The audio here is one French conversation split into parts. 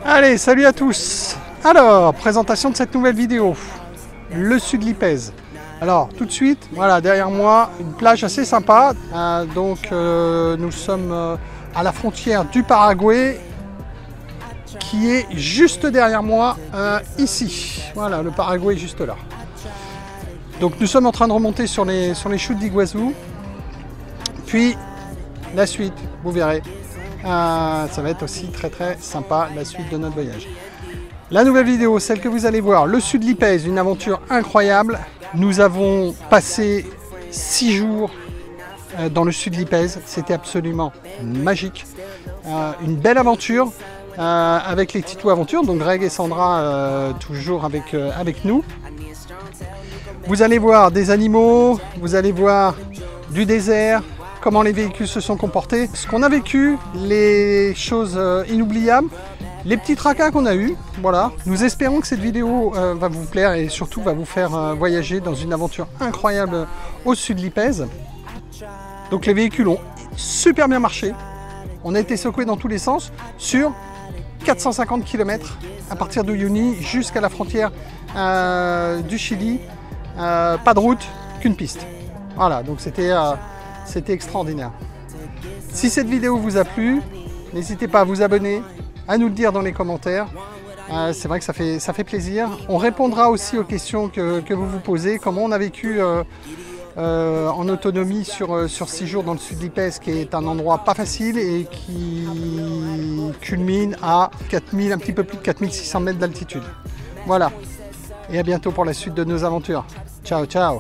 Allez, salut à tous. Alors, présentation de cette nouvelle vidéo. Le sud Lipèze. Alors, tout de suite, voilà, derrière moi, une plage assez sympa. Nous sommes à la frontière du Paraguay, qui est juste derrière moi, ici. Voilà, le Paraguay est juste là. Donc, nous sommes en train de remonter sur les chutes d'Iguazú. Puis, la suite, vous verrez. Ça va être aussi très très sympa, la suite de notre voyage. La nouvelle vidéo, celle que vous allez voir, le sud Lipèze, une aventure incroyable. Nous avons passé 6 jours dans le sud Lipèze, c'était absolument magique. Une belle aventure avec les Tito Aventures, donc Greg et Sandra toujours avec nous. Vous allez voir des animaux, vous allez voir du désert, comment les véhicules se sont comportés, ce qu'on a vécu, les choses inoubliables, les petits tracas qu'on a eus. Voilà. Nous espérons que cette vidéo va vous plaire et surtout va vous faire voyager dans une aventure incroyable au sud Lipèze. Donc les véhicules ont super bien marché. On a été secoués dans tous les sens sur 450 km à partir de Uyuni jusqu'à la frontière du Chili. Pas de route, qu'une piste. Voilà, donc c'était extraordinaire. Si cette vidéo vous a plu, n'hésitez pas à vous abonner, à nous le dire dans les commentaires. C'est vrai que ça fait plaisir. On répondra aussi aux questions que vous vous posez. Comment on a vécu en autonomie sur 6 jours dans le sud Lipèze, qui est un endroit pas facile et qui culmine à 4000, un petit peu plus de 4600 mètres d'altitude. Voilà. Et à bientôt pour la suite de nos aventures. Ciao, ciao.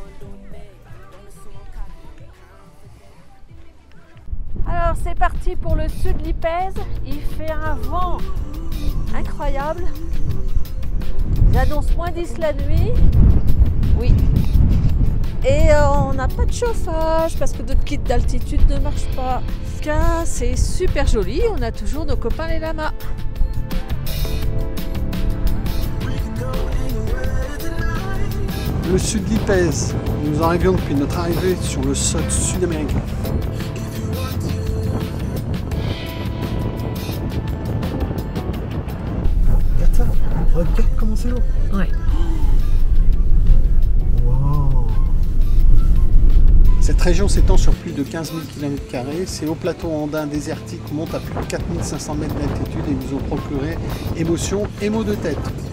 Alors c'est parti pour le sud Lipèze. Il fait un vent incroyable. J'annonce moins 10 la nuit. Oui. Et on n'a pas de chauffage parce que notre kit d'altitude ne marche pas. En tout cas, c'est super joli. On a toujours nos copains les lamas. Le sud Lipèze. Nous arrivions depuis notre arrivée sur le sol sud-américain. Regarde comment c'est l'eau. Ouais. Wow. Cette région s'étend sur plus de 15 000 km². C'est au plateau andin désertique, monte à plus de 4500 mètres d'altitude et nous ont procuré émotion et maux de tête.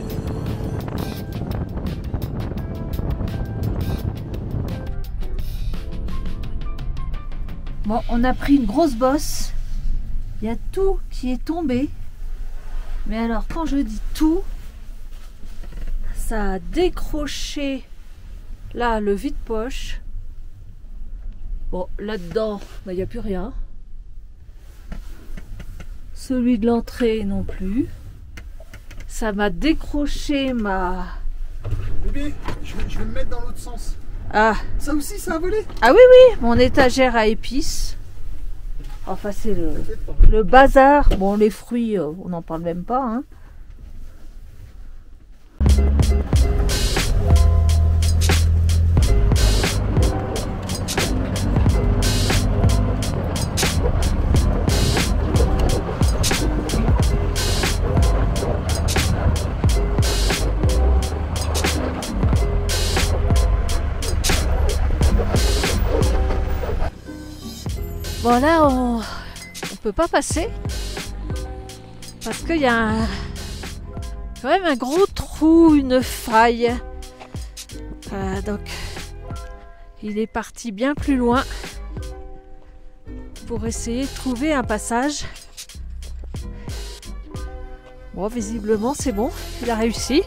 Bon, on a pris une grosse bosse. Il y a tout qui est tombé. Mais alors, quand je dis tout, ça a décroché là le vide-poche. Bon, là-dedans, il n'y a plus rien. Celui de l'entrée non plus. Ça m'a décroché ma... Bébé, je vais me mettre dans l'autre sens. Ah. Ça aussi, ça a volé? Ah oui, oui, mon étagère à épices. Enfin, c'est le bazar. Bon, les fruits, on n'en parle même pas. Hein. Bon, là, on peut pas passer parce qu'il y a quand même un gros trou, une faille. Donc, il est parti bien plus loin pour essayer de trouver un passage. Bon, visiblement, c'est bon, il a réussi.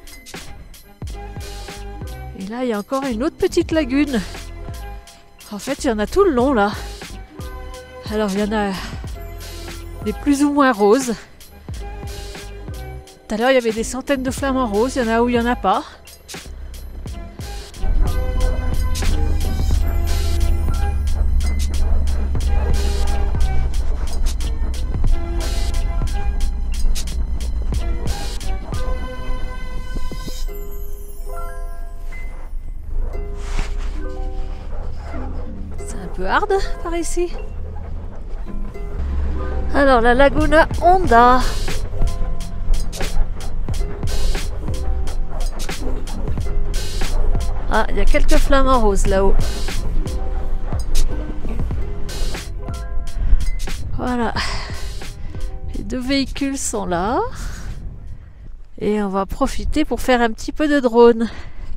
Et là, il y a encore une autre petite lagune. En fait, il y en a tout le long, là. Alors, il y en a des plus ou moins roses. Tout à l'heure, il y avait des centaines de flamants roses. Il y en a où il n'y en a pas. C'est un peu hard par ici. Alors la Laguna Honda. Ah, il y a quelques flamants roses là-haut. Voilà. Les deux véhicules sont là. Et on va profiter pour faire un petit peu de drone.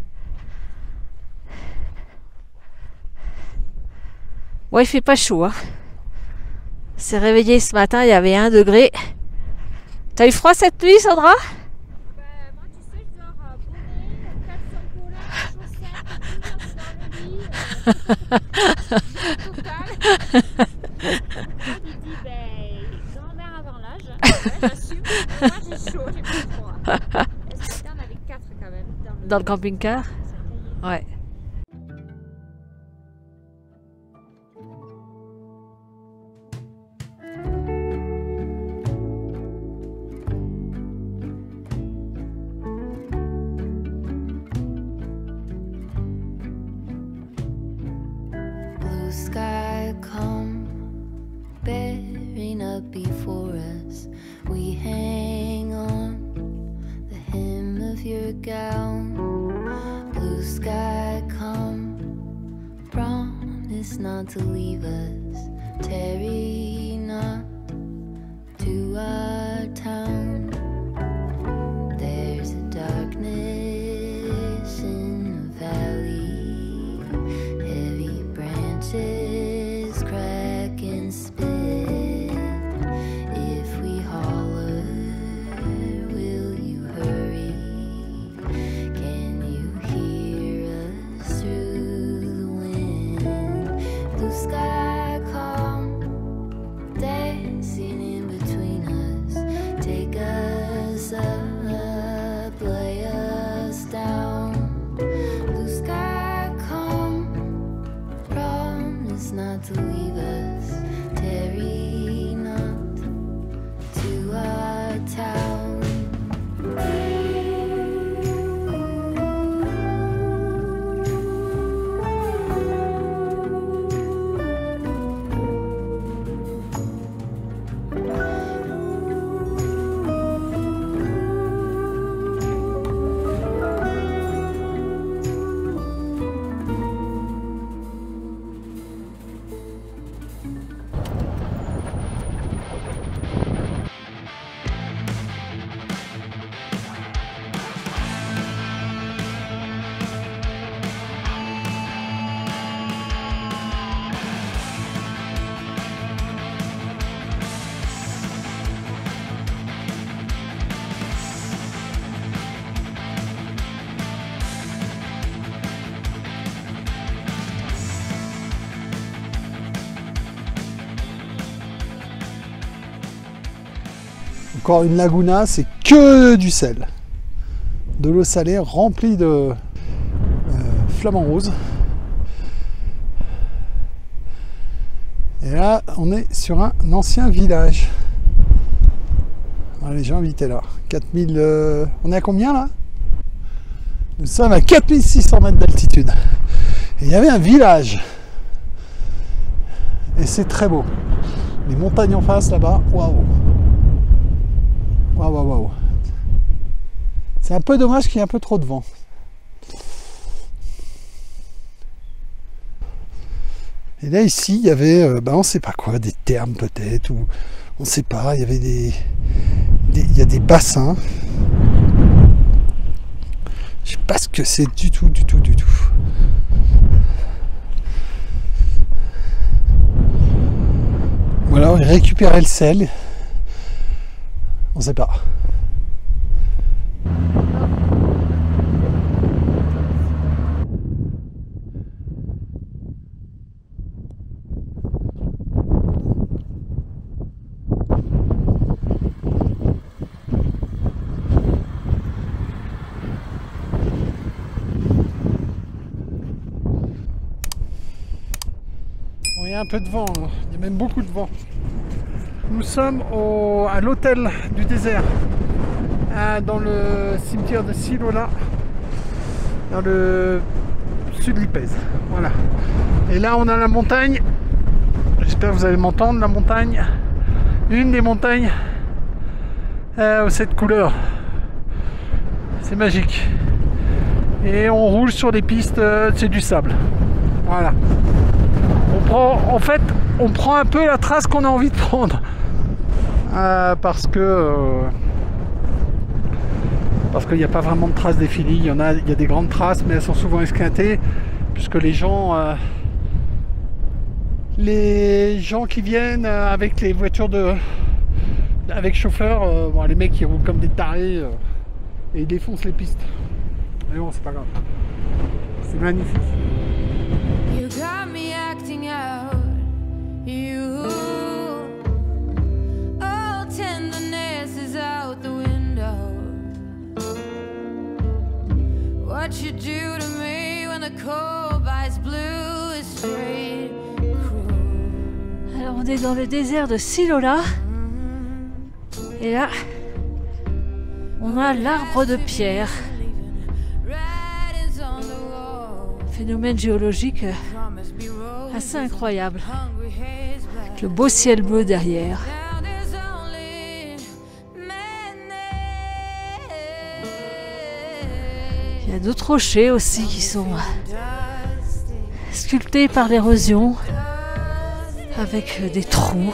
Bon, il fait pas chaud, hein. s'est réveillé ce matin, il y avait 1 degré. T'as eu froid cette nuit, Sandra? Moi, tu sais, je dors bonnet, caleçon polaire, chaussettes, total. Il dit, grand-mère avant l'âge. Ouais, j'assume. Moi, j'ai chaud, j'ai pas froid. Et ce matin, on avait 4 quand même. Dans le camping-car? Ouais. Sky come bearing up before us. We hang on the hem of your gown. Blue sky come, promise not to leave us. Tarry not to our town. There's a darkness in the valley. Heavy branches crack and split. If we holler, will you hurry? Can you hear us through the wind? Blue sky calm, dancing in between us. Take us up, lay us down. Blue sky calm, promise not to leave us. Tarry not to our town. Encore une laguna, c'est que du sel. De l'eau salée remplie de flamants roses. Et là, on est sur un ancien village. Ah, les gens habitaient là. 4000. On est à combien là? Nous sommes à 4600 mètres d'altitude. Et il y avait un village. Et c'est très beau. Les montagnes en face là-bas, waouh! Waouh, waouh, waouh. C'est un peu dommage qu'il y ait un peu trop de vent. Et là ici, il y avait, on ne sait pas quoi, des thermes peut-être, ou on ne sait pas, il y avait il y a des bassins. Je sais pas ce que c'est du tout. Ou alors ils récupéraient le sel. On sait pas. Bon, il y a un peu de vent, hein. Il y a même beaucoup de vent. Nous sommes à l'hôtel du désert, dans le cimetière de Silola, dans le sud de l'Ipèze. Voilà. Et là, on a la montagne. J'espère que vous allez m'entendre. La montagne, une des montagnes cette couleur. C'est magique. et on roule sur des pistes, c'est du sable. Voilà. En fait, on prend un peu la trace qu'on a envie de prendre. Parce qu'il n'y a pas vraiment de traces définies. Il y a des grandes traces, mais elles sont souvent esquintées, puisque les gens qui viennent avec les voitures avec chauffeur, bon, les mecs qui roulent comme des tarés et ils défoncent les pistes. Mais bon, c'est pas grave. C'est magnifique. You got me acting out. You, all tenderness is out the window. What you do to me when the cold bites blue is straight cruel. Alors on est dans le désert de Silola. Et là, on a l'arbre de pierre. Phénomène géologique assez incroyable. Avec le beau ciel bleu derrière. Il y a d'autres rochers aussi qui sont sculptés par l'érosion avec des trous.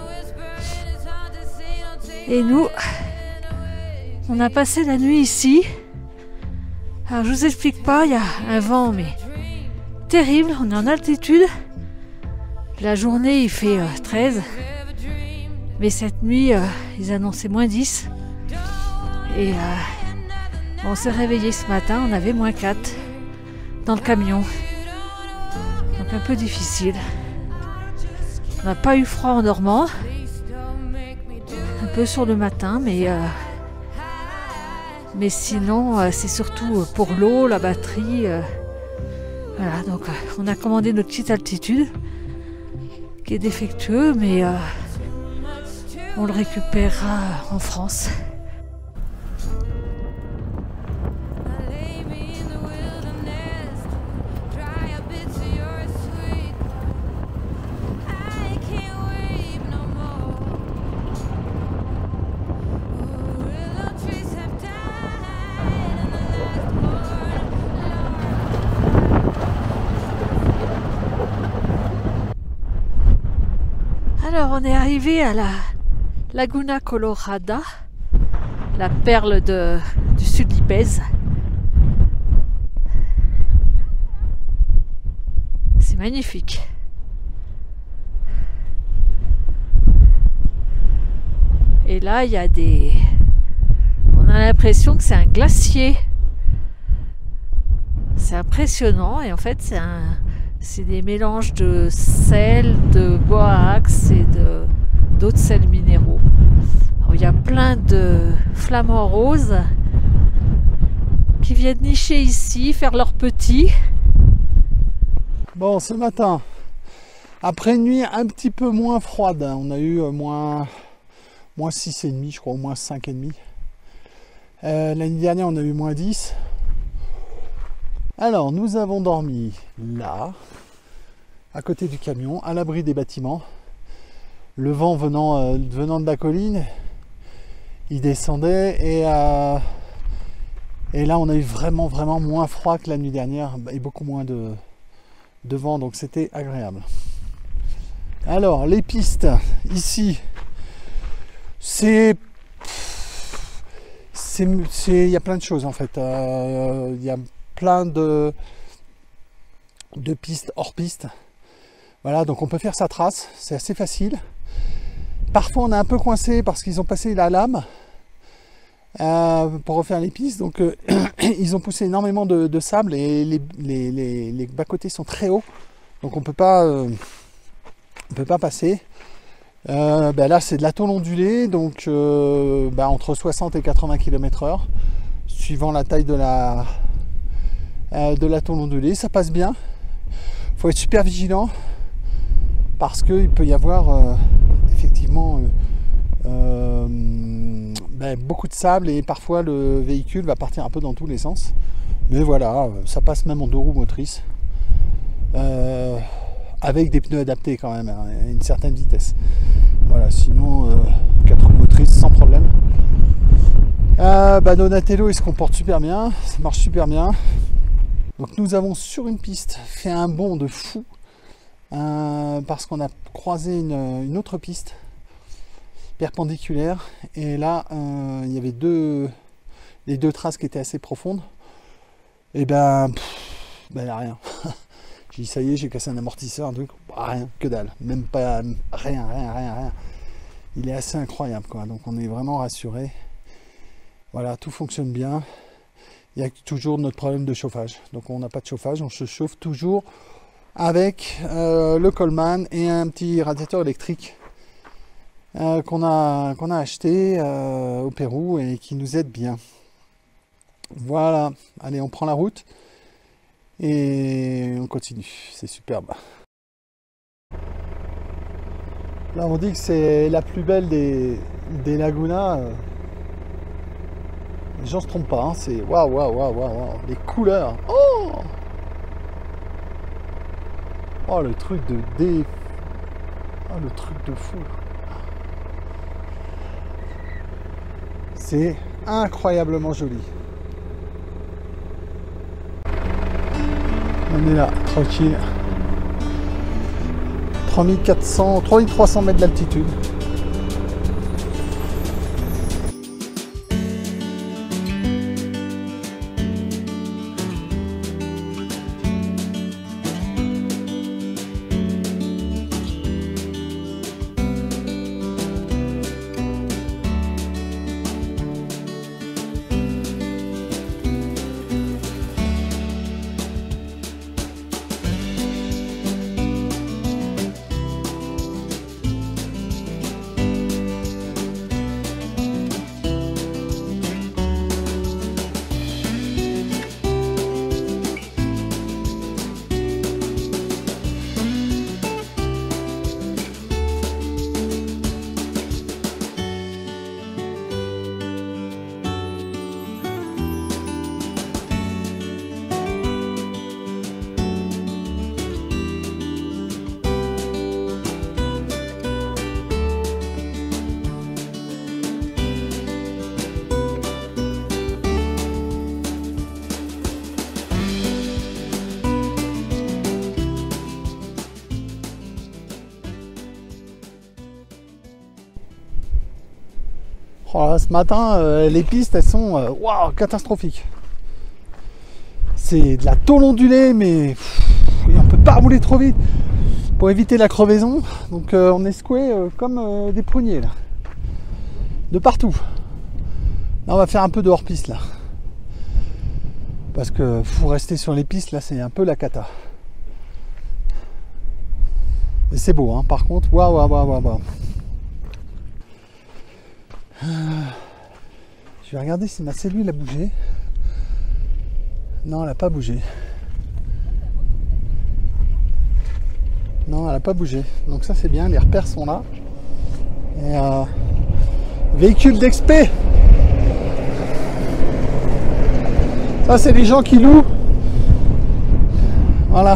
Et nous, on a passé la nuit ici. Alors je vous explique pas, il y a un vent mais terrible, on est en altitude. La journée il fait 13. Mais cette nuit ils annonçaient moins 10. Et on s'est réveillé ce matin, on avait moins 4 dans le camion. Donc un peu difficile. On n'a pas eu froid en dormant. Un peu sur le matin, mais sinon c'est surtout pour l'eau, la batterie. Voilà, donc on a commandé notre petite altitude qui est défectueux, mais on le récupérera en France. Alors on est arrivé à la Laguna Colorada, la perle du sud Lipèze. C'est magnifique. Et là il y a on a l'impression que c'est un glacier. C'est impressionnant et en fait c'est des mélanges de sel, de borax et d'autres sels minéraux. Alors, il y a plein de flamants roses qui viennent nicher ici, faire leurs petits. Bon, ce matin, après une nuit un petit peu moins froide, on a eu moins 6,5, je crois, moins 5,5. L'année dernière, on a eu moins 10. Alors, nous avons dormi là, à côté du camion, à l'abri des bâtiments. Le vent venant de la colline, il descendait et là, on a eu vraiment moins froid que la nuit dernière et beaucoup moins de vent, donc c'était agréable. Alors, les pistes, ici, il y a plein de choses en fait. Il y a plein de pistes hors piste. Voilà, donc on peut faire sa trace, c'est assez facile. Parfois on est un peu coincé parce qu'ils ont passé la lame pour refaire les pistes, donc ils ont poussé énormément de sable et les bas-côtés sont très hauts, donc on peut pas passer. Là c'est de la tôle ondulée, donc entre 60 et 80 km/h suivant la taille de la tôle ondulée. Ça passe bien, faut être super vigilant parce qu'il peut y avoir effectivement beaucoup de sable et parfois le véhicule va partir un peu dans tous les sens, mais voilà, ça passe même en 2 roues motrices avec des pneus adaptés quand même à une certaine vitesse. Voilà, sinon 4 roues motrices sans problème. Donatello il se comporte super bien, ça marche super bien. Donc nous avons sur une piste fait un bond de fou parce qu'on a croisé une autre piste perpendiculaire et là il y avait les deux traces qui étaient assez profondes. Et ben il n'y a rien. J'ai dit ça y est, j'ai cassé un amortisseur, un truc, rien, que dalle, même pas rien. Il est assez incroyable quoi, donc on est vraiment rassuré. Voilà, tout fonctionne bien. Il y a toujours notre problème de chauffage, donc on n'a pas de chauffage, on se chauffe toujours avec le Coleman et un petit radiateur électrique qu'on a acheté au Pérou et qui nous aide bien. Voilà, allez, on prend la route et on continue, c'est superbe. Là on dit que c'est la plus belle des lagunas. Les gens se trompent pas, hein. C'est waouh, les couleurs. Oh le truc de le truc de fou. C'est incroyablement joli. On est là, tranquille. 3300 mètres d'altitude. Oh, ce matin, les pistes, elles sont waouh, catastrophiques. C'est de la tôle ondulée, mais on peut pas rouler trop vite pour éviter la crevaison. Donc on est secoué comme des pruniers là, de partout. Là, on va faire un peu de hors-piste là, parce que faut rester sur les pistes là, c'est un peu la cata. Et c'est beau, hein, par contre, waouh. Je vais regarder si ma cellule a bougé. Non, elle n'a pas bougé. Non, elle n'a pas bougé. Donc ça c'est bien, les repères sont là. Et véhicule d'expé. Ça c'est les gens qui louent. Voilà.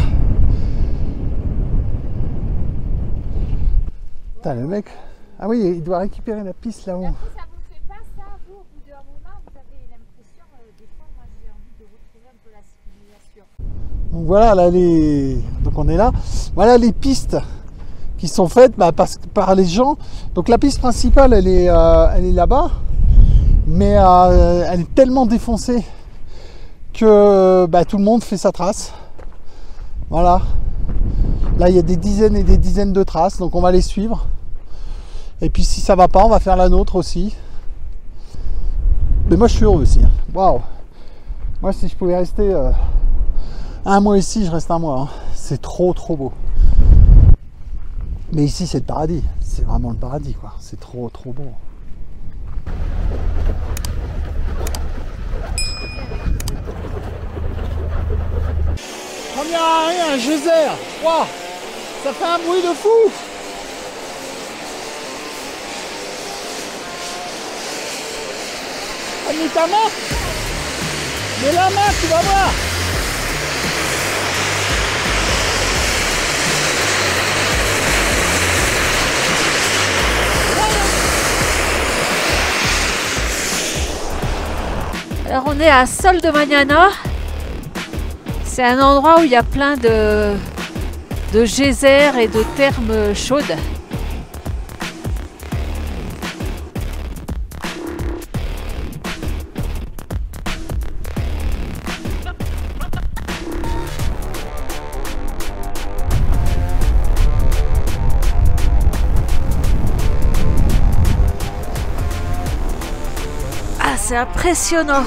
Putain, le mec. Ah oui, il doit récupérer la piste là-haut. Ça vous fait pas ça, vous, au bout d'un moment, vous avez l'impression, des fois, moi j'ai envie de retrouver un peu la civilisation. Donc voilà, là, donc on est là. Voilà les pistes qui sont faites par les gens. Donc la piste principale, elle est là-bas, mais elle est tellement défoncée que tout le monde fait sa trace. Voilà. Là, il y a des dizaines et des dizaines de traces, donc on va les suivre. Et puis si ça va pas, on va faire la nôtre aussi. Mais moi je suis heureux aussi. Waouh. Moi si je pouvais rester un mois ici, je reste un mois. Hein. C'est trop beau. Mais ici c'est le paradis. C'est vraiment le paradis quoi. C'est trop beau. Première arrêt, un geyser. Waouh. Ça fait un bruit de fou. T'as mis ta main? Mets la main, tu vas voir! Alors on est à Sol de Mañana. C'est un endroit où il y a plein de geysers et de thermes chaudes. Ah, c'est impressionnant.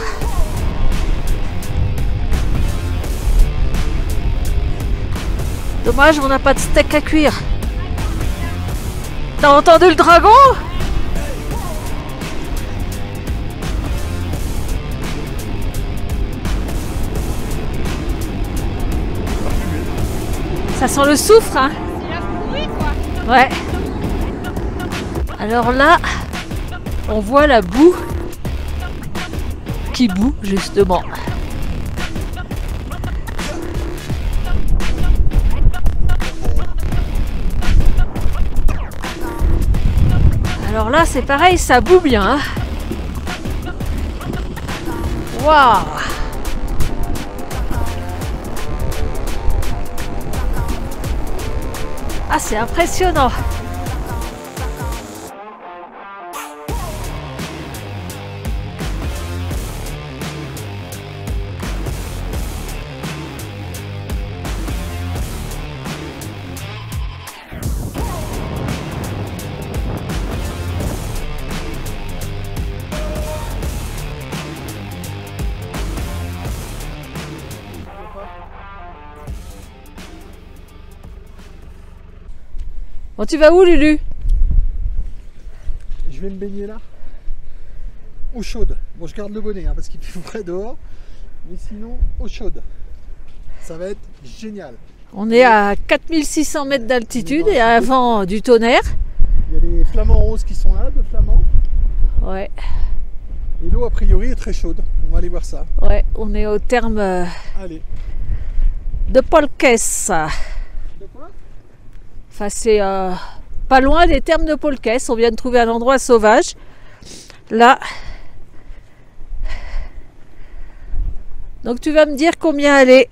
Dommage, on n'a pas de steak à cuire. T'as entendu le dragon? Ça sent le soufre, hein? C'est la pourrie, quoi. Ouais. Alors là, on voit la boue qui bout, justement. Alors là, c'est pareil, ça boue bien. Hein. Waouh! Ah, c'est impressionnant. Bon, tu vas où, Lulu? Je vais me baigner là. Eau chaude. Bon, je garde le bonnet hein, parce qu'il fait frais dehors. Mais sinon, eau chaude. Ça va être génial. On est à 4600 mètres d'altitude et à un vent du tonnerre. Il y a les flamants roses qui sont là, deux flamands. Ouais, Et l'eau, a priori, est très chaude. On va aller voir ça. ouais, on est au terme Allez. de Polques. De quoi? Enfin, c'est pas loin des termes de Polques. On vient de trouver un endroit sauvage. Là. Donc tu vas me dire combien elle est.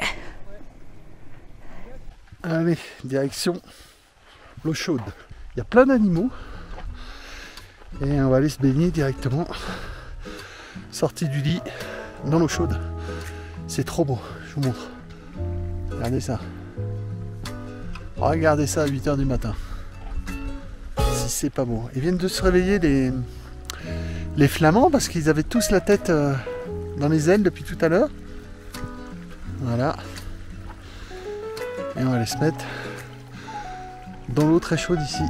Allez, direction l'eau chaude. Il y a plein d'animaux. Et on va aller se baigner directement. Sortie du lit, dans l'eau chaude. C'est trop beau, je vous montre. Regardez ça. Regardez ça à 8 h du matin. Si c'est pas beau. Ils viennent de se réveiller les flamands parce qu'ils avaient tous la tête dans les ailes depuis tout à l'heure. Voilà. Et on va aller se mettre dans l'eau très chaude ici.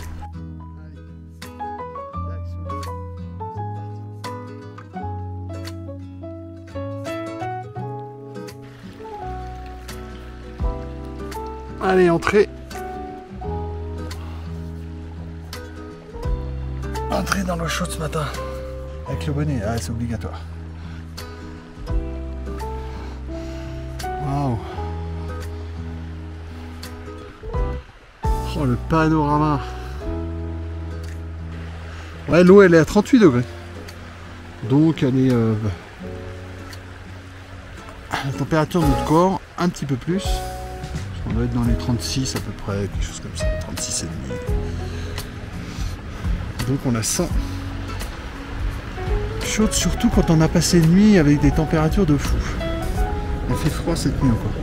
Allez, entrée. Entrée dans l'eau chaude ce matin. Avec le bonnet, ah, c'est obligatoire. Waouh. Oh, le panorama. Ouais, l'eau elle est à 38 degrés. Donc elle est la température de notre corps, un petit peu plus. On doit être dans les 36 à peu près, quelque chose comme ça, 36 et demi. Donc on la sent chaude, surtout quand on a passé une nuit avec des températures de fou. Il fait froid cette nuit encore.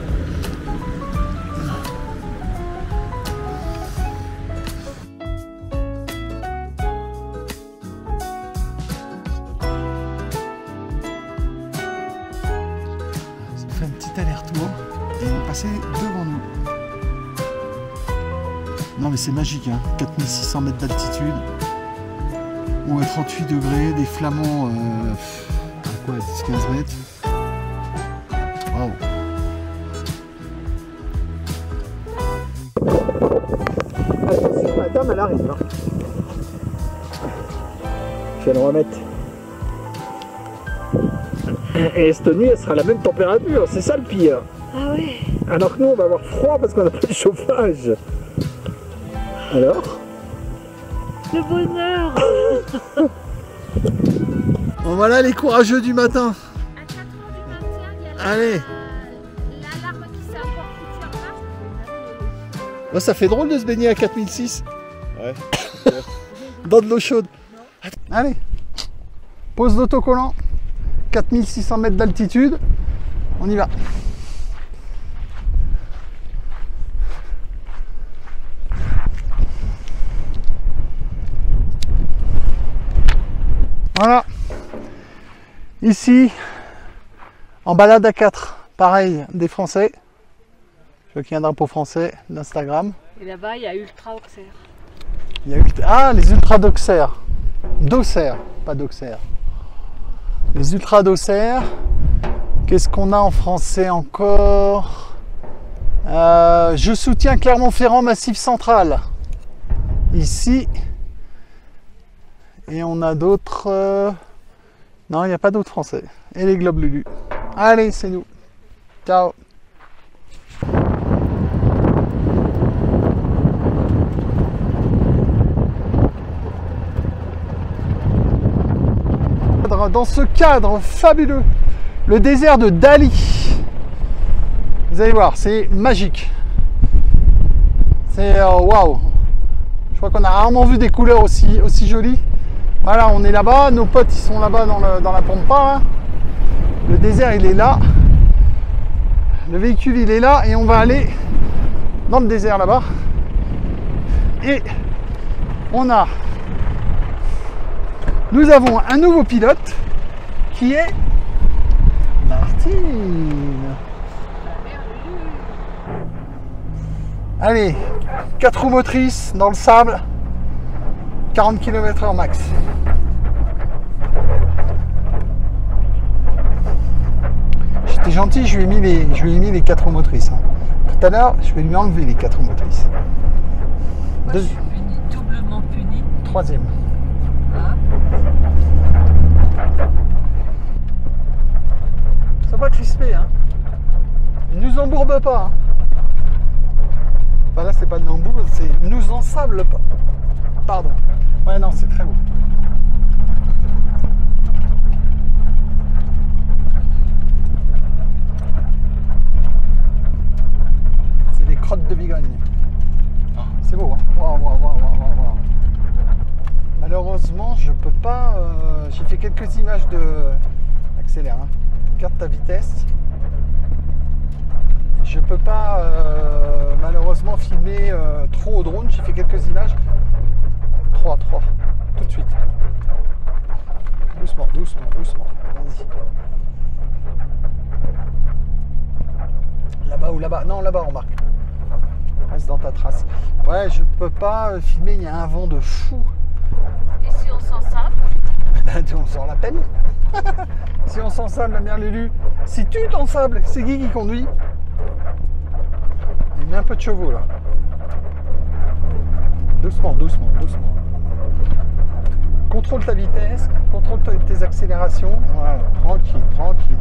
Ça fait un petit aller-retour et on est passé devant nous. Non mais c'est magique, hein. 4600 mètres d'altitude. On est à 38 degrés, des flamands à quoi, 10-15 mètres. Waouh. Attention, la dame elle arrive. Hein. Je vais le remettre. Et cette nuit elle sera la même température, c'est ça le pire. Ah ouais. Alors que nous on va avoir froid parce qu'on n'a pas de chauffage. Alors? Le bonheur. Bon voilà les courageux du matin. À 4 h du matin, il y a Allez. l'alarme Oh, ça fait drôle de se baigner à 4006. Ouais. Dans de l'eau chaude. Allez, pose d'autocollant. 4600 mètres d'altitude. On y va. Voilà. Ici, en balade à 4. Pareil, des Français. Je vois qu'il y a un drapeau français d'Instagram. Et là-bas, il y a Ultra Auxerre. Il y a ah, les ultras d'Auxerre. D'Auxerre, pas d'Auxerre. Les ultras d'Auxerre. Qu'est-ce qu'on a en français encore? Je soutiens Clermont-Ferrand Massif Central. Ici. Et on a d'autres... Non, il n'y a pas d'autres français. Et les Globes Lulu. Allez, c'est nous. Ciao. Dans ce cadre fabuleux, le désert de Dali. Vous allez voir, c'est magique. C'est waouh. Je crois qu'on a rarement vu des couleurs aussi jolies. Voilà, on est là-bas, nos potes ils sont là-bas dans la pampa. Hein. Le désert il est là. Le véhicule il est là et on va aller dans le désert là-bas. Et nous avons un nouveau pilote qui est Martine. Allez, 4 roues motrices dans le sable, 40 km/h max. J'étais gentil, je lui ai mis les 4 roues motrices. Hein. Tout à l'heure, je vais lui enlever les 4 roues motrices. Moi, je suis puni, doublement puni. Troisième. Ah. Ça va crisper, hein. Il nous embourbe pas. Hein. Enfin là, c'est pas de l'embourbe, c'est nous ensable pas. Pardon. Ouais, non, c'est très beau. C'est des crottes de bigogne. C'est beau, hein. Waouh, waouh, waouh, waouh, waouh. Malheureusement, je peux pas. J'ai fait quelques images de. Accélère, hein. Garde ta vitesse. Je peux pas malheureusement filmer trop au drone. J'ai fait quelques images. 3, tout de suite. Doucement, doucement, doucement. Vas-y. Là-bas ou là-bas? Non, là-bas on marque. Reste dans ta trace. Ouais, je peux pas filmer, il y a un vent de fou. Et si on s'en sable? Ben, on sort la peine. Si on s'en sable, la mère Lulu. Si tu t'en sables, c'est Guy qui conduit. Il met un peu de chevaux là. Doucement, doucement, doucement. Contrôle ta vitesse, contrôle tes accélérations. Voilà, tranquille, tranquille.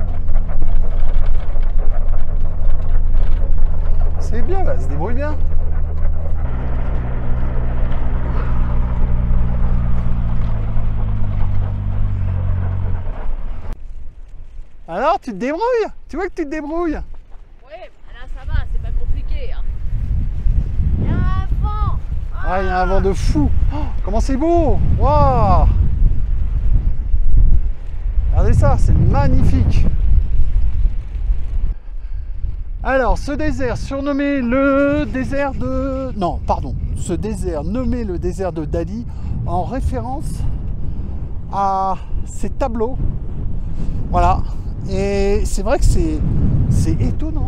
C'est bien là, se débrouille bien. Alors, tu te débrouilles? Tu vois que tu te débrouilles? Oui, là ça va, c'est pas compliqué. Hein. Il y a un vent. Ah, il y a un vent de fou. Oh, comment c'est beau. Waouh. Regardez ça, c'est magnifique. Alors, ce désert surnommé le désert de... Non, pardon. Ce désert nommé le désert de Dali en référence à ces tableaux. Voilà. Et c'est vrai que c'est étonnant.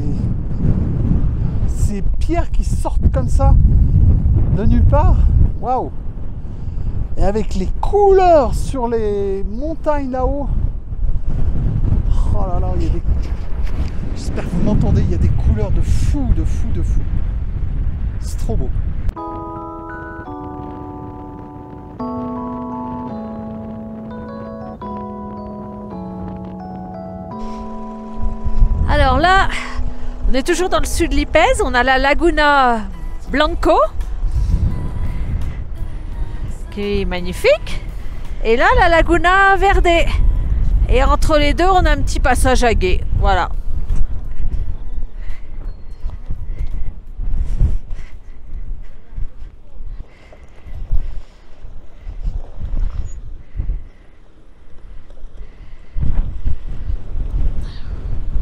Ces pierres qui sortent comme ça de nulle part. Waouh! Et avec les couleurs sur les montagnes là-haut. Oh là là, il y a des... J'espère que vous m'entendez, il y a des couleurs de fou, de fou, de fou. C'est trop beau. Alors là, on est toujours dans le sud de l'Ipèze, on a la Laguna Blanco, qui est magnifique, et là la Laguna Verde. Et entre les deux, on a un petit passage à gué, voilà.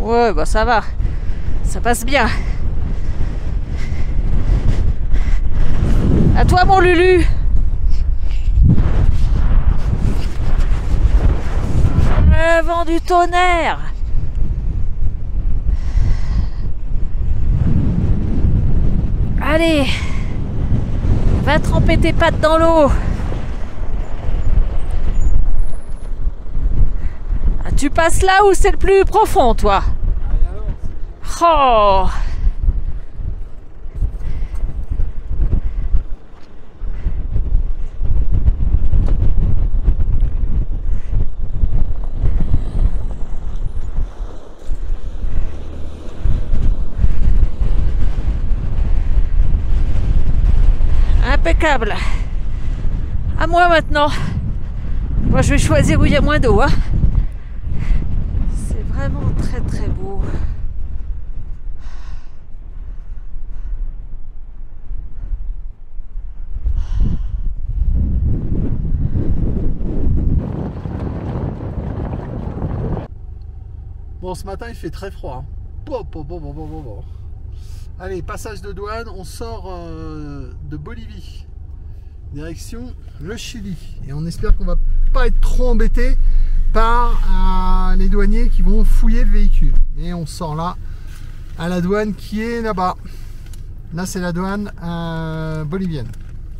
Ouais, bah ça va. Ça passe bien. À toi, mon Lulu. Le vent du tonnerre. Allez. Va tremper tes pattes dans l'eau. Ah, tu passes là où c'est le plus profond, toi. Oh. Impeccable. À moi maintenant. Moi je vais choisir où il y a moins d'eau. Hein. C'est vraiment très très beau. Bon, ce matin il fait très froid. Bon. Allez, passage de douane, on sort de Bolivie, direction le Chili. Et on espère qu'on va pas être trop embêté par les douaniers qui vont fouiller le véhicule. Et on sort là, à la douane qui est là-bas. Là, c'est la douane bolivienne.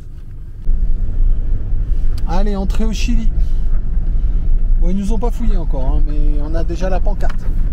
Allez, entrée au Chili. Bon, ils nous ont pas fouillé encore, hein, mais on a déjà la pancarte.